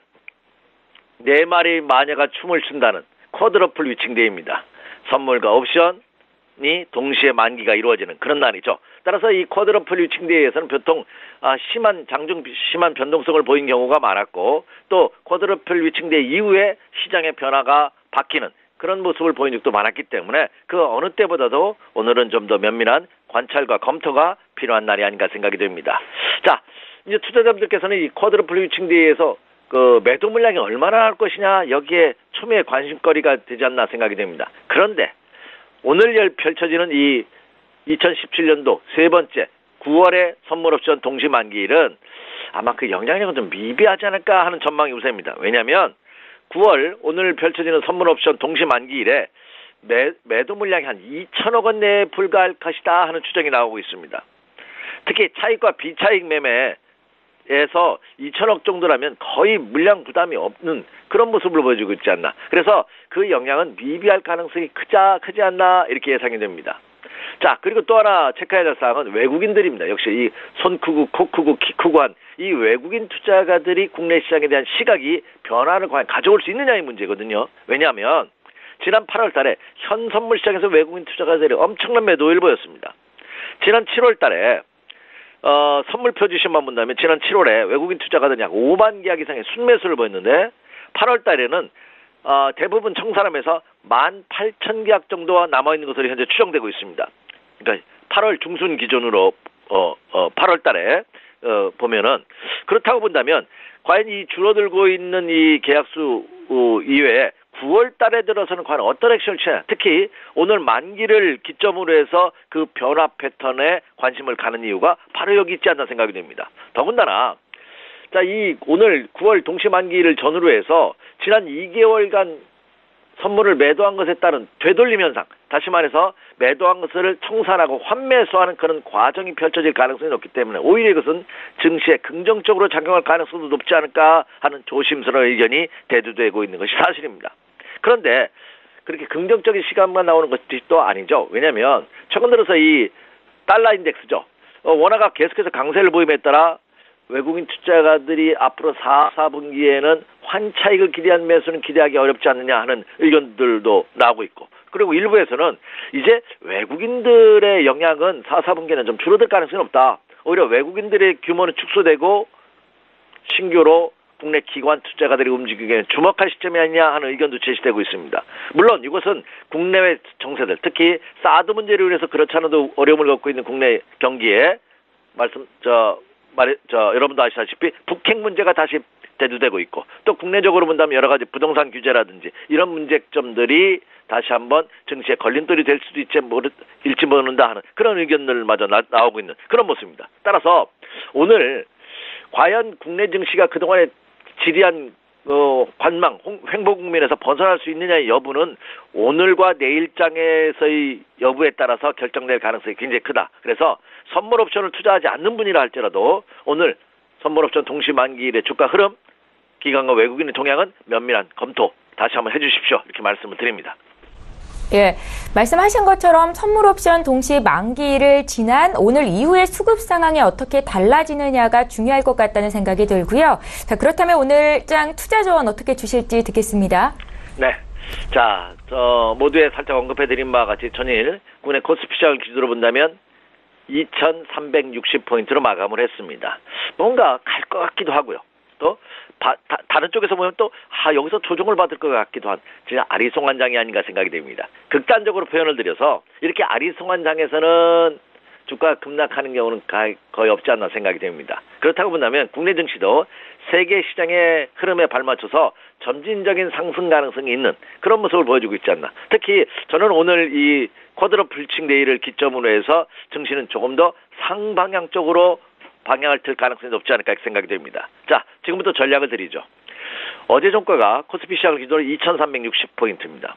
네 마리 마녀가 춤을 춘다는 쿼드러플 위칭데이입니다. 선물과 옵션이 동시에 만기가 이루어지는 그런 날이죠. 따라서 이 쿼드러플 위칭데이에서는 보통 심한 장중 심한 변동성을 보인 경우가 많았고 또 쿼드러플 위칭데이 이후에 시장의 변화가 바뀌는 그런 모습을 보인 적도 많았기 때문에 그 어느 때보다도 오늘은 좀 더 면밀한 관찰과 검토가 필요한 날이 아닌가 생각이 됩니다. 자, 이제 투자자분들께서는 이 쿼드러플 위칭데이에서 그 매도 물량이 얼마나 할 것이냐 여기에 초미의 관심거리가 되지 않나 생각이 됩니다. 그런데 오늘 펼쳐지는 이 이천십칠 년도 세 번째 구월의 선물옵션 동시 만기일은 아마 그 영향력은 좀 미비하지 않을까 하는 전망이 우세입니다. 왜냐하면 구월 오늘 펼쳐지는 선물옵션 동시 만기일에 매, 매도 물량이 한 이천억 원 내에 불과할 것이다 하는 추정이 나오고 있습니다. 특히 차익과 비차익 매매 에서 이천억 정도라면 거의 물량 부담이 없는 그런 모습을 보여주고 있지 않나. 그래서 그 영향은 미비할 가능성이 크자, 크지 않나 이렇게 예상이 됩니다. 자, 그리고 또 하나 체크해야 될 사항은 외국인들입니다. 역시 이 손 크고 코 크고 키 크고 한 이 외국인 투자가들이 국내 시장에 대한 시각이 변화를 과연 가져올 수 있느냐의 문제거든요. 왜냐하면 지난 팔월 달에 현 선물 시장에서 외국인 투자가들이 엄청난 매도를 보였습니다. 지난 칠월 달에 어, 선물 표지신만 본다면 지난 칠월에 외국인 투자가들이 약 오만 계약 이상의 순매수를 보였는데 팔월 달에는 어, 대부분 청산하면서 만 팔천 계약 정도가 남아있는 것으로 현재 추정되고 있습니다. 그러니까 팔월 중순 기준으로 어, 어, 팔월 달에 어, 보면은 그렇다고 본다면 과연 이 줄어들고 있는 이 계약수 어, 이외에 구월 달에 들어서는 과연 어떤 액션을 취하냐. 특히 오늘 만기를 기점으로 해서 그 변화 패턴에 관심을 가는 이유가 바로 여기 있지 않나 생각이 됩니다. 더군다나 자, 이 오늘 구월 동시 만기를 전후로 해서 지난 이 개월간 선물을 매도한 것에 따른 되돌림 현상, 다시 말해서 매도한 것을 청산하고 환매수하는 그런 과정이 펼쳐질 가능성이 높기 때문에 오히려 이것은 증시에 긍정적으로 작용할 가능성도 높지 않을까 하는 조심스러운 의견이 대두되고 있는 것이 사실입니다. 그런데 그렇게 긍정적인 시각만 나오는 것이 또 아니죠. 왜냐하면 최근 들어서 이 달러 인덱스죠. 어, 원화가 계속해서 강세를 보임에 따라 외국인 투자가들이 앞으로 사, 사분기에는 환차익을 기대한 매수는 기대하기 어렵지 않느냐 하는 의견들도 나오고 있고, 그리고 일부에서는 이제 외국인들의 영향은 사, 사분기에는 좀 줄어들 가능성이 없다. 오히려 외국인들의 규모는 축소되고 신규로 국내 기관 투자가들이 움직이기에는 주목할 시점이 아니냐 하는 의견도 제시되고 있습니다. 물론 이것은 국내외 정세들, 특히 사드 문제로 인해서 그렇지 않아도 어려움을 겪고 있는 국내 경기에 말씀 저 말해 저 여러분도 아시다시피 북핵 문제가 다시 대두되고 있고, 또 국내적으로 본다면 여러 가지 부동산 규제라든지 이런 문제점들이 다시 한번 증시에 걸림돌이 될 수도 있지 모르 일지 모른다 하는 그런 의견들마저 나, 나오고 있는 그런 모습입니다. 따라서 오늘 과연 국내 증시가 그동안에 지리한 어, 관망, 횡보 국면에서 벗어날 수 있느냐의 여부는 오늘과 내일장에서의 여부에 따라서 결정될 가능성이 굉장히 크다. 그래서 선물 옵션을 투자하지 않는 분이라 할지라도 오늘 선물 옵션 동시 만기일의 주가 흐름, 기관과 외국인의 동향은 면밀한 검토 다시 한번 해주십시오. 이렇게 말씀을 드립니다. 예, 말씀하신 것처럼 선물 옵션 동시 만기를 지난 오늘 이후의 수급 상황이 어떻게 달라지느냐가 중요할 것 같다는 생각이 들고요. 자, 그렇다면 오늘 장 투자 조언 어떻게 주실지 듣겠습니다. 네. 자, 저 모두에 살짝 언급해드린 바와 같이 전일 국내 코스피 시장을 기준으로 본다면 이천삼백육십 포인트로 마감을 했습니다. 뭔가 갈 것 같기도 하고요. 또 바, 다, 다른 쪽에서 보면 또 아, 여기서 조정을 받을 것 같기도 한 진짜 아리송한 장이 아닌가 생각이 됩니다. 극단적으로 표현을 드려서 이렇게 아리송한 장에서는 주가가 급락하는 경우는 거의 없지 않나 생각이 됩니다. 그렇다고 본다면 국내 증시도 세계 시장의 흐름에 발맞춰서 점진적인 상승 가능성이 있는 그런 모습을 보여주고 있지 않나. 특히 저는 오늘 이 쿼드러플칭 데이를 기점으로 해서 증시는 조금 더 상방향 쪽으로 방향을 틀 가능성이 높지 않을까 생각이 됩니다. 자, 지금부터 전략을 드리죠. 어제 종가가 코스피 시장을 기준으로 이천삼백육십 포인트입니다.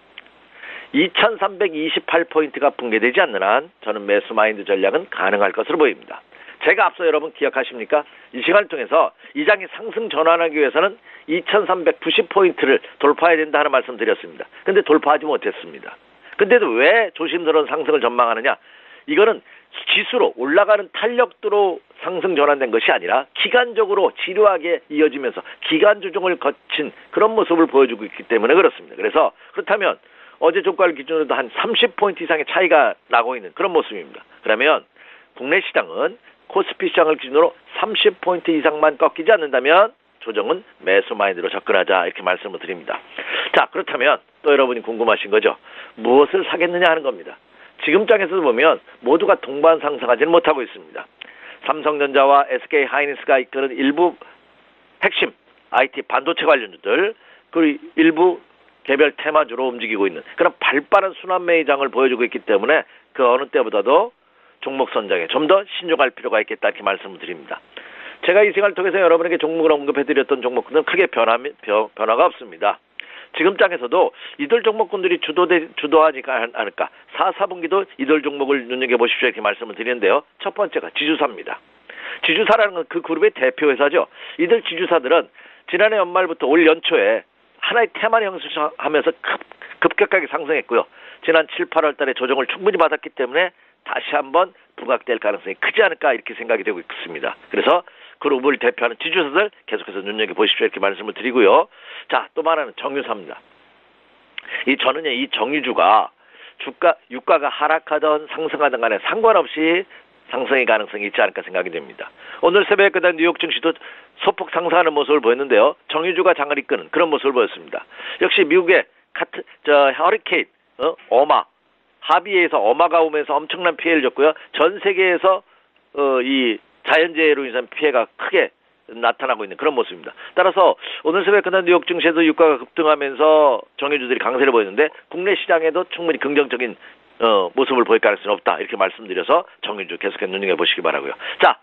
이천삼백이십팔 포인트가 붕괴되지 않는 한 저는 매수 마인드 전략은 가능할 것으로 보입니다. 제가 앞서 여러분 기억하십니까? 이 시간을 통해서 이 장이 상승 전환하기 위해서는 이천삼백구십 포인트를 돌파해야 된다 하는 말씀 드렸습니다. 근데 돌파하지 못했습니다. 근데도 왜 조심스러운 상승을 전망하느냐? 이거는 지수로 올라가는 탄력도로 상승 전환된 것이 아니라 기간적으로 지루하게 이어지면서 기간 조정을 거친 그런 모습을 보여주고 있기 때문에 그렇습니다. 그래서 그렇다면 어제 종가를 기준으로도 한 삼십 포인트 이상의 차이가 나고 있는 그런 모습입니다. 그러면 국내 시장은 코스피 시장을 기준으로 삼십 포인트 이상만 꺾이지 않는다면 조정은 매수 마인드로 접근하자 이렇게 말씀을 드립니다. 자, 그렇다면 또 여러분이 궁금하신 거죠. 무엇을 사겠느냐 하는 겁니다. 지금 장에서도 보면 모두가 동반 상승하지는 못하고 있습니다. 삼성전자와 에스케이 하이닉스가 이끄는 일부 핵심 아이티 반도체 관련주들 그리고 일부 개별 테마주로 움직이고 있는 그런 발빠른 순환 매장을 보여주고 있기 때문에 그 어느 때보다도 종목 선정에 좀 더 신중할 필요가 있겠다 이렇게 말씀을 드립니다. 제가 이 시간을 통해서 여러분에게 종목을 언급해드렸던 종목들은 크게 변화, 변화가 없습니다. 지금 장에서도 이들 종목군들이 주도되, 주도하지 않을까. 사, 사분기도 이들 종목을 눈여겨보십시오 이렇게 말씀을 드리는데요. 첫 번째가 지주사입니다. 지주사라는 건 그 그룹의 대표회사죠. 이들 지주사들은 지난해 연말부터 올 연초에 하나의 테마를 형성하면서 급, 급격하게 상승했고요. 지난 칠, 팔월 달에 조정을 충분히 받았기 때문에 다시 한번 부각될 가능성이 크지 않을까 이렇게 생각이 되고 있습니다. 그래서 그룹을 대표하는 지주사들 계속해서 눈여겨보십시오 이렇게 말씀을 드리고요. 자, 또 하나는 정유사입니다. 이 저는요, 이 정유주가 주가, 유가가 하락하던 상승하던 간에 상관없이 상승의 가능성이 있지 않을까 생각이 됩니다. 오늘 새벽에 그다음 뉴욕 증시도 소폭 상승하는 모습을 보였는데요. 정유주가 장을 이끄는 그런 모습을 보였습니다. 역시 미국의 카트, 저, 허리케인, 어? 어마, 하비에서 어마가 오면서 엄청난 피해를 줬고요. 전 세계에서, 어, 이 자연재해로 인한 피해가 크게 나타나고 있는 그런 모습입니다. 따라서 오늘 새벽 그날 뉴욕 증시에도 유가가 급등하면서 정유주들이 강세를 보였는데 국내 시장에도 충분히 긍정적인 어, 모습을 보일 가능성이 없다 이렇게 말씀드려서 정유주 계속해서 눈여겨보시기 바라고요. 자,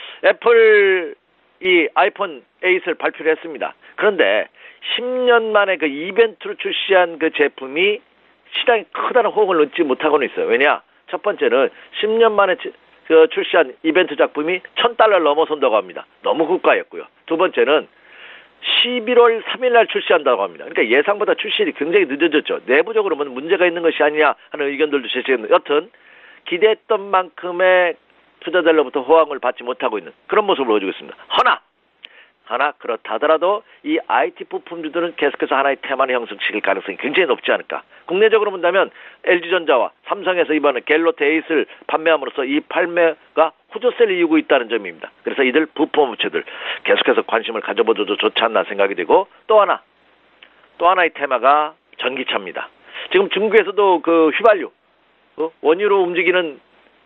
애플 이 아이폰 에잇을 발표를 했습니다. 그런데 십 년 만에 그 이벤트로 출시한 그 제품이 시장에 크다는 호응을 얻지 못하고는 있어요. 왜냐? 첫 번째는 십 년 만에 그 출시한 이벤트 작품이 천 달러를 넘어선다고 합니다. 너무 고가였고요. 두 번째는 십일월 삼일 날 출시한다고 합니다. 그러니까 예상보다 출시일이 굉장히 늦어졌죠. 내부적으로는 문제가 있는 것이 아니냐 하는 의견들도 제시했는데 여튼 기대했던 만큼의 투자자들로부터 호응을 받지 못하고 있는 그런 모습을 보여주고 있습니다. 허나 하나 그렇다 하더라도 이 아이티 부품주들은 계속해서 하나의 테마를 형성시킬 가능성이 굉장히 높지 않을까. 국내적으로 본다면 엘지전자와 삼성에서 이번에 갤럭시 에잇을 판매함으로써 이 판매가 호조세를 이루고 있다는 점입니다. 그래서 이들 부품 업체들 계속해서 관심을 가져보도 좋지 않나 생각이 되고 또 하나 또 하나의 테마가 전기차입니다. 지금 중국에서도 그 휘발유 어? 원유로 움직이는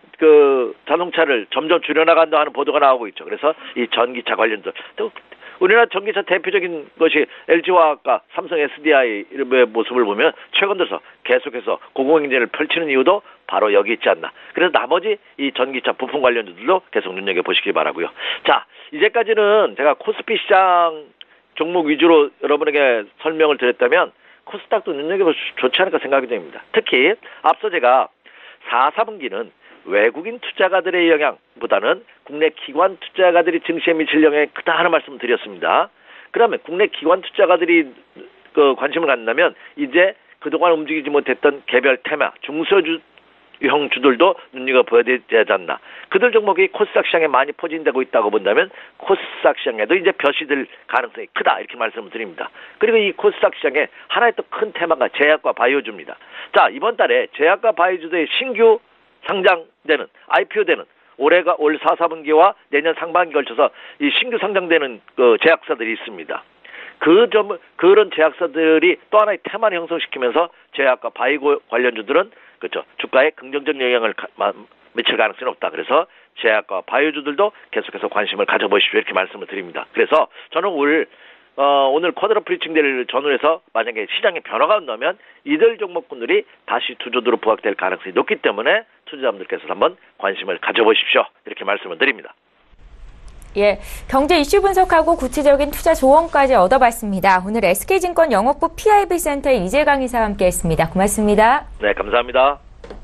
그 자동차를 점점 줄여나간다 하는 보도가 나오고 있죠. 그래서 이 전기차 관련도 또 우리나라 전기차 대표적인 것이 엘지화학과 삼성 에스디아이의 모습을 보면 최근 들어서 계속해서 공공경쟁을 펼치는 이유도 바로 여기 있지 않나. 그래서 나머지 이 전기차 부품 관련주들도 계속 눈여겨보시기 바라고요. 자, 이제까지는 제가 코스피 시장 종목 위주로 여러분에게 설명을 드렸다면 코스닥도 눈여겨보시 좋지 않을까 생각이 됩니다. 특히 앞서 제가 사, 사분기는 외국인 투자가들의 영향보다는 국내 기관 투자가들이 증시에 미칠 영향이 크다 하는 말씀을 드렸습니다. 그러면 국내 기관 투자가들이 그 관심을 갖는다면 이제 그동안 움직이지 못했던 개별 테마, 중소형 주들도 눈여겨보여야 되지 않나. 그들 종목이 코스닥 시장에 많이 포진되고 있다고 본다면 코스닥 시장에도 이제 벼시 들 가능성이 크다 이렇게 말씀을 드립니다. 그리고 이 코스닥 시장에 하나의 또 큰 테마가 제약과 바이오주입니다. 자, 이번 달에 제약과 바이오주의 신규 상장되는 아이피오되는 올해가 올 사, 사분기와 내년 상반기 걸쳐서 이 신규 상장되는 그 제약사들이 있습니다. 그 점 그런 제약사들이 또 하나의 테마를 형성시키면서 제약과 바이오 관련주들은 그렇죠 주가에 긍정적 영향을 가, 마, 미칠 가능성이 높다. 그래서 제약과 바이오주들도 계속해서 관심을 가져보십시오 이렇게 말씀을 드립니다. 그래서 저는 올 어, 오늘 쿼드러 프리칭대를 전후해서 만약에 시장에 변화가 온다면 이들 종목군들이 다시 투조도로 부각될 가능성이 높기 때문에 투자자분들께서 한번 관심을 가져보십시오. 이렇게 말씀을 드립니다. 예, 경제 이슈 분석하고 구체적인 투자 조언까지 얻어봤습니다. 오늘 에스케이증권 영업부 피아이비 센터의 이재강 이사와 함께했습니다. 고맙습니다. 네, 감사합니다.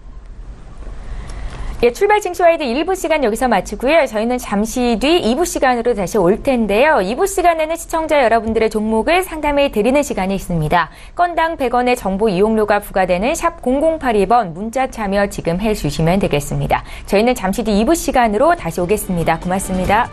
예, 출발 증시와이드 일 부 시간 여기서 마치고요. 저희는 잠시 뒤 이 부 시간으로 다시 올 텐데요. 이 부 시간에는 시청자 여러분들의 종목을 상담해 드리는 시간이 있습니다. 건당 백 원의 정보 이용료가 부과되는 샵 공공팔이 번 문자 참여 지금 해주시면 되겠습니다. 저희는 잠시 뒤 이 부 시간으로 다시 오겠습니다. 고맙습니다.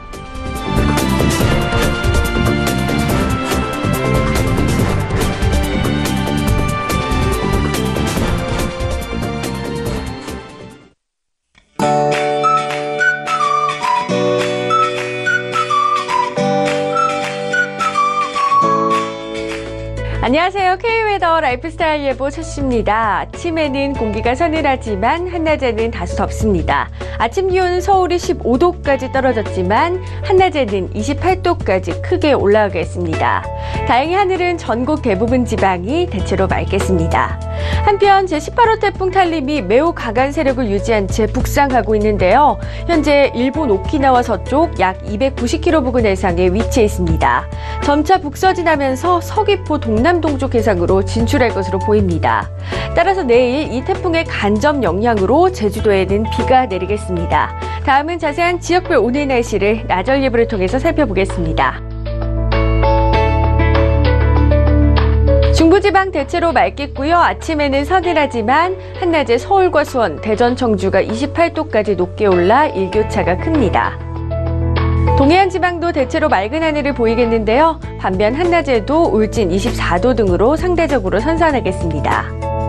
안녕하세요. K웨더 라이프스타일 예보 최씨입니다. 아침에는 공기가 서늘하지만 한낮에는 다소 덥습니다. 아침 기온은 서울이 십오 도까지 떨어졌지만 한낮에는 이십팔 도까지 크게 올라가겠습니다. 다행히 하늘은 전국 대부분 지방이 대체로 맑겠습니다. 한편 제십팔 호 태풍 탈림이 매우 강한 세력을 유지한 채 북상하고 있는데요. 현재 일본 오키나와 서쪽 약 이백구십 킬로미터 부근 해상에 위치해 있습니다. 점차 북서진하면서 서귀포 동남동쪽 해상으로 진출할 것으로 보입니다. 따라서 내일 이 태풍의 간접 영향으로 제주도에는 비가 내리겠습니다. 다음은 자세한 지역별 오늘 날씨를 나절 예보를 통해서 살펴보겠습니다. 중부 남부지방 대체로 맑겠고요. 아침에는 서늘하지만 한낮에 서울과 수원, 대전, 청주가 이십팔 도까지 높게 올라 일교차가 큽니다. 동해안 지방도 대체로 맑은 하늘을 보이겠는데요. 반면 한낮에도 울진 이십사 도 등으로 상대적으로 선선하겠습니다.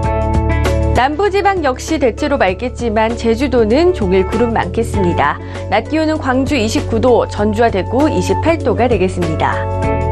남부지방 역시 대체로 맑겠지만 제주도는 종일 구름 많겠습니다. 낮 기온은 광주 이십구 도, 전주와 대구 이십팔 도가 되겠습니다.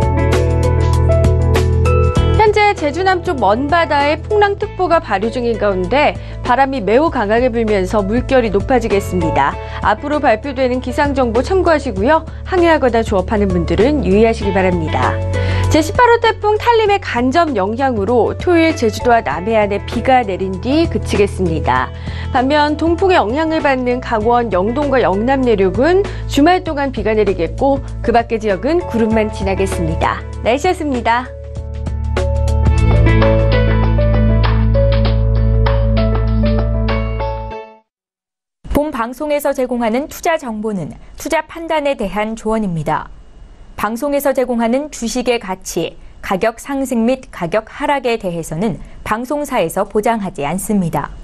현재 제주 남쪽 먼바다에 풍랑특보가 발효 중인 가운데 바람이 매우 강하게 불면서 물결이 높아지겠습니다. 앞으로 발표되는 기상정보 참고하시고요. 항해하거나 조업하는 분들은 유의하시기 바랍니다. 제십팔 호 태풍 탈림의 간접 영향으로 토요일 제주도와 남해안에 비가 내린 뒤 그치겠습니다. 반면 동풍의 영향을 받는 강원, 영동과 영남 내륙은 주말 동안 비가 내리겠고 그 밖의 지역은 구름만 지나겠습니다. 날씨였습니다. 본 방송에서 제공하는 투자 정보는 투자 판단에 대한 조언입니다. 방송에서 제공하는 주식의 가치, 가격 상승 및 가격 하락에 대해서는 방송사에서 보장하지 않습니다.